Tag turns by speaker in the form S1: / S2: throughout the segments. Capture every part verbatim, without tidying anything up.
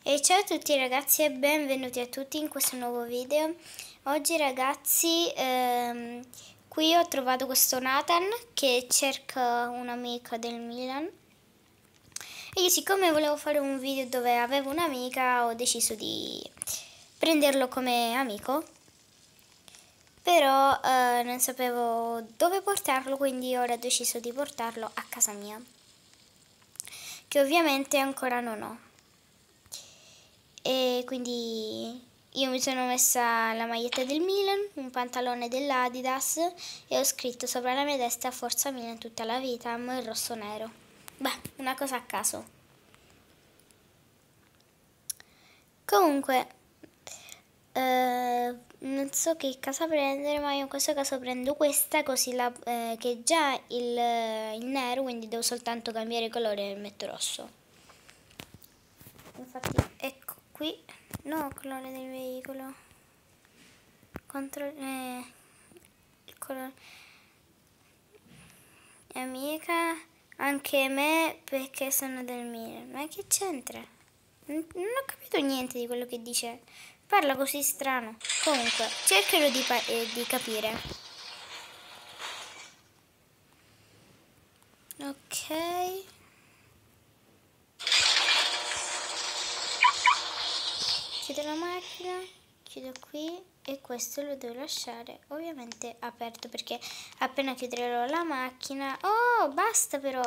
S1: E ciao a tutti ragazzi e benvenuti a tutti in questo nuovo video. Oggi ragazzi ehm, qui ho trovato questo Nathan che cerca un'amica del Milan e io, siccome volevo fare un video dove avevo un'amica, ho deciso di prenderlo come amico, però eh, non sapevo dove portarlo, quindi ora ho deciso di portarlo a casa mia, che ovviamente ancora non ho. E quindi io mi sono messa la maglietta del Milan, un pantalone dell'Adidas e ho scritto sopra la mia testa Forza Milan tutta la vita, amo il rosso nero. Beh, una cosa a caso. Comunque, eh, non so che casa prendere, ma io in questo caso prendo questa, così la, eh, che è già il, il nero, quindi devo soltanto cambiare colore e metto rosso. Infatti, ecco qui. No, colore del veicolo. Contro eh, il colore. Amica, anche me perché sono del Milan. Ma che c'entra? Non, non ho capito niente di quello che dice. Parla così strano. Comunque, cercherò di, eh, di capire. Ok. Chiudo la macchina, chiudo qui e questo lo devo lasciare ovviamente aperto, perché appena chiuderò la macchina... Oh, basta però!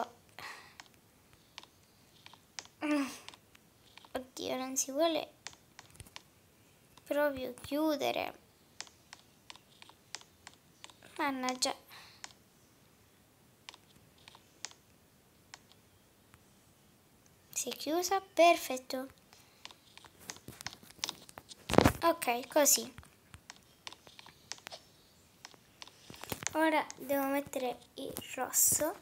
S1: Oddio, non si vuole proprio chiudere. Mannaggia. Si è chiusa, perfetto. Ok, così. Ora devo mettere il rosso.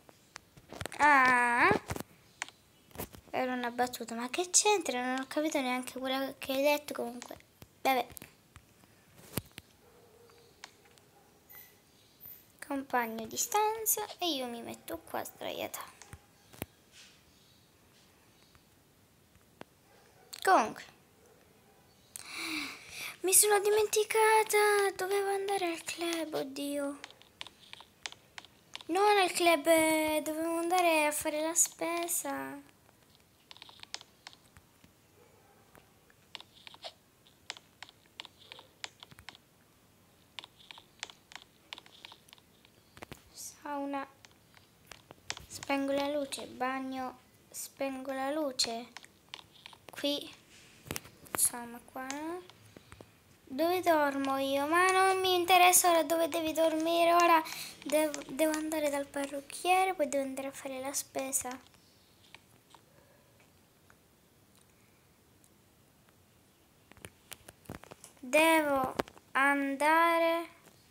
S1: Ah, era una battuta, ma che c'entra? Non ho capito neanche quello che hai detto. Comunque, vabbè. Compagno di stanza e io mi metto qua sdraiata. Comunque, mi sono dimenticata, dovevo andare al club, oddio. Non al club, dovevo andare a fare la spesa. Sauna. Spengo la luce, bagno, spengo la luce. Qui, insomma qua. Dove dormo io? Ma non mi interessa ora dove devi dormire. Ora devo, devo andare dal parrucchiere, poi devo andare a fare la spesa. Devo andare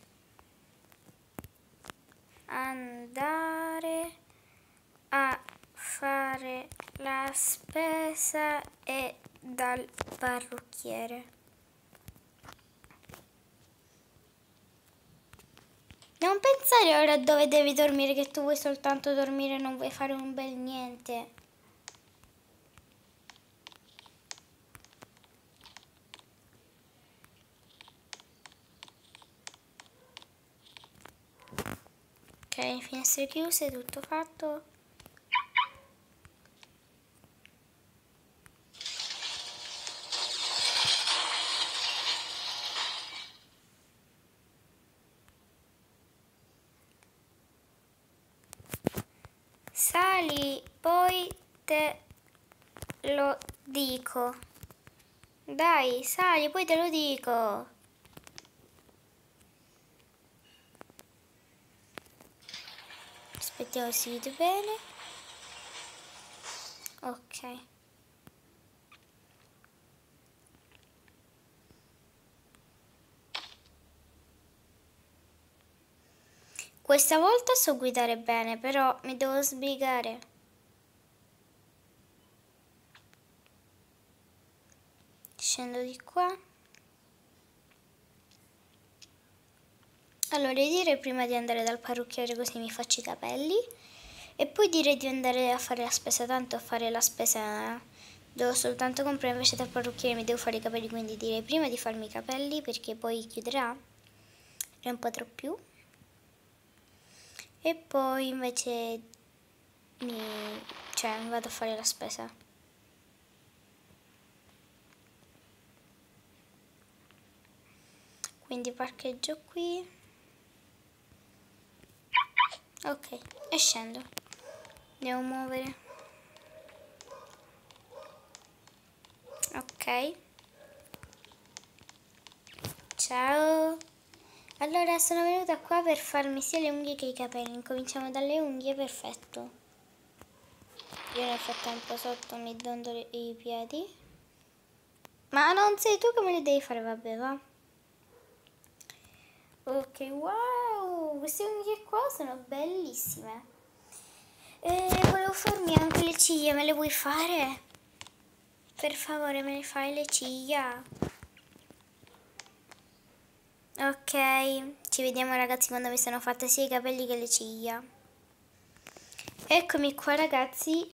S1: andare a fare la spesa e dal parrucchiere. Non pensare ora dove devi dormire, che tu vuoi soltanto dormire e non vuoi fare un bel niente. Ok, finestre chiuse, tutto fatto. Sali, poi te lo dico. Dai, sali, poi te lo dico. Aspettiamo si vede bene. Ok. Questa volta so guidare bene, però mi devo sbrigare. Scendo di qua. Allora, direi prima di andare dal parrucchiere, così mi faccio i capelli. E poi direi di andare a fare la spesa, tanto a fare la spesa Devo soltanto comprare invece dal parrucchiere, mi devo fare i capelli, quindi direi prima di farmi i capelli perché poi chiuderà e un po' troppo più. E poi invece mi, cioè, mi vado a fare la spesa. Quindi parcheggio qui. Ok, e scendo. Devo muovere. Ok. Ciao. Allora sono venuta qua per farmi sia le unghie che i capelli. Incominciamo dalle unghie, perfetto. Io nel frattempo sotto mi dondolo i piedi. Ma non sei tu che me li devi fare, vabbè, va. Ok, wow, queste unghie qua sono bellissime. E volevo farmi anche le ciglia, me le vuoi fare? Per favore, me le fai le ciglia? Ok, ci vediamo ragazzi quando mi sono fatte sia i capelli che le ciglia. Eccomi qua ragazzi.